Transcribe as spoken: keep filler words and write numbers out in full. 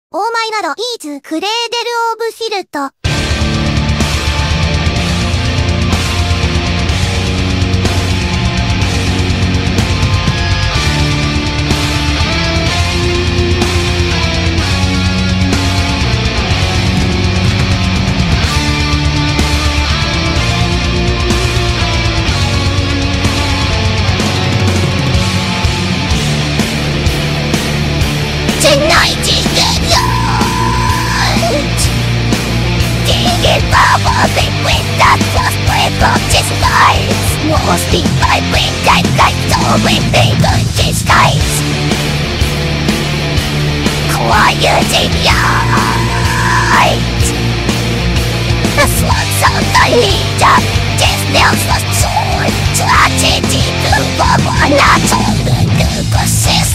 オーマイラドイーズクレーデルオブシルト。Tonight is the night. Digging bubbling with the frostbite of his life. Mostly by wind and light, throwing bigger disguise. Quiet in night. The slugs of the leader, death nails the sword. Tragedy, the one not all the persist.